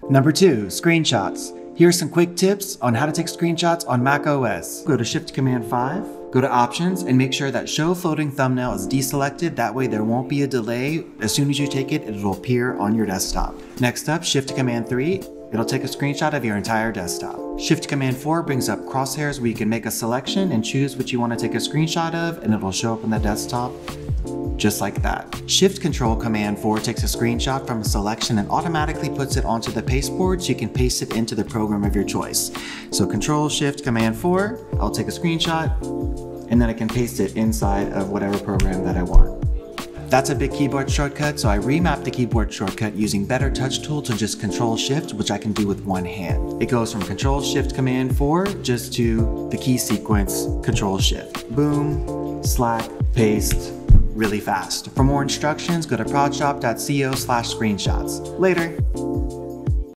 Number 2, screenshots. Here are some quick tips on how to take screenshots on Mac OS. Go to Shift Command 5, go to Options, and make sure that Show Floating Thumbnail is deselected. That way there won't be a delay. As soon as you take it, it'll appear on your desktop. Next up, Shift Command 3. It'll take a screenshot of your entire desktop. Shift Command 4 brings up crosshairs where you can make a selection and choose what you want to take a screenshot of, and it'll show up on the desktop just like that. Shift Control Command 4 takes a screenshot from a selection and automatically puts it onto the pasteboard so you can paste it into the program of your choice. So Control Shift Command 4, I'll take a screenshot, and then I can paste it inside of whatever program that I want. That's a big keyboard shortcut, so I remapped the keyboard shortcut using Better Touch Tool to just Control Shift, which I can do with one hand. It goes from Control Shift Command 4 just to the key sequence Control Shift. Boom, slack, paste, really fast. For more instructions, go to prodshop.co/screenshots. Later.